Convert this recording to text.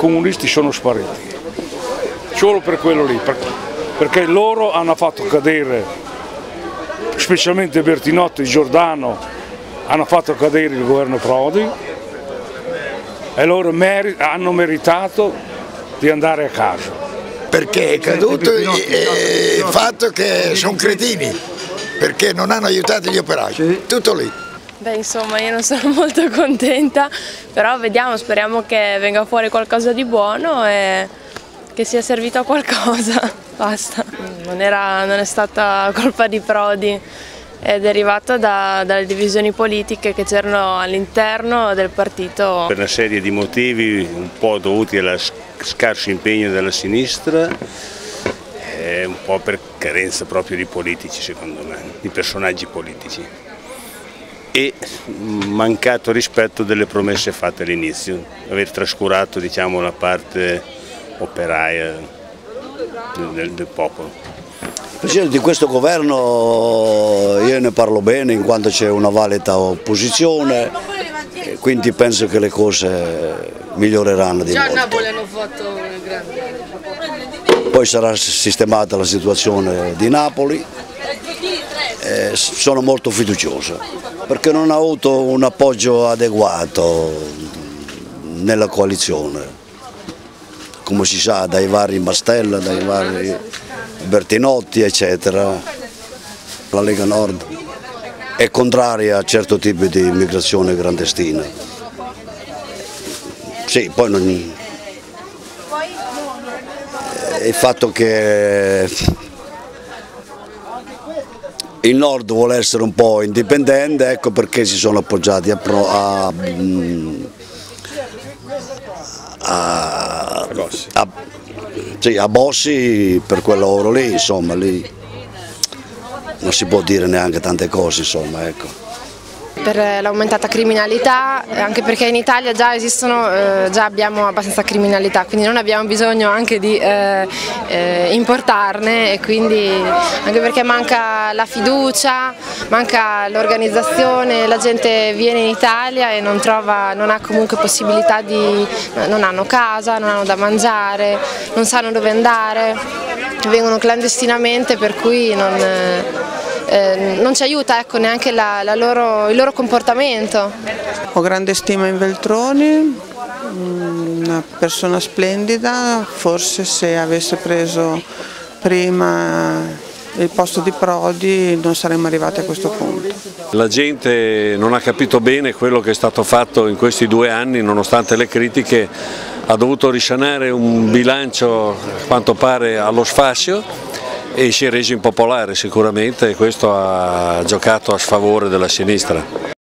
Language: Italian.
comunisti sono spariti, solo per quello lì, perché loro hanno fatto cadere, specialmente Bertinotti e Giordano, hanno fatto cadere il governo Prodi e loro hanno meritato di andare a casa. Perché è caduto il fatto che sono cretini, perché non hanno aiutato gli operai, tutto lì. Beh, insomma, io non sono molto contenta, però vediamo, speriamo che venga fuori qualcosa di buono e che sia servito a qualcosa, basta. Non è stata colpa di Prodi, è derivata dalle divisioni politiche che c'erano all'interno del partito. Per una serie di motivi un po' dovuti al scarso impegno della sinistra e un po' per carenza proprio di politici, secondo me, di personaggi politici, e mancato rispetto delle promesse fatte all'inizio, aver trascurato, diciamo, la parte operaia del popolo. Presidente, di questo governo io ne parlo bene in quanto c'è una valida opposizione, quindi penso che le cose miglioreranno di molto. Già a Napoli hanno fatto il grande. Poi sarà sistemata la situazione di Napoli, sono molto fiducioso perché non ha avuto un appoggio adeguato nella coalizione, come si sa dai vari Mastella, dai vari Bertinotti eccetera. La Lega Nord è contraria a certo tipo di immigrazione clandestina. Sì, poi non... il fatto che il Nord vuole essere un po' indipendente, ecco perché si sono appoggiati a Bossi per quel lavoro lì, insomma, lì non si può dire neanche tante cose, insomma, ecco. Per l'aumentata criminalità, anche perché in Italia già abbiamo abbastanza criminalità, quindi non abbiamo bisogno anche di importarne, e quindi anche perché manca la fiducia, manca l'organizzazione, la gente viene in Italia e non ha comunque possibilità non hanno casa, non hanno da mangiare, non sanno dove andare, vengono clandestinamente, per cui non ci aiuta, ecco, neanche il loro comportamento. Ho grande stima in Veltroni, una persona splendida, forse se avesse preso prima il posto di Prodi non saremmo arrivati a questo punto. La gente non ha capito bene quello che è stato fatto in questi 2 anni, nonostante le critiche, ha dovuto risanare un bilancio a quanto pare allo sfascio e si è reso impopolare sicuramente, e questo ha giocato a sfavore della sinistra.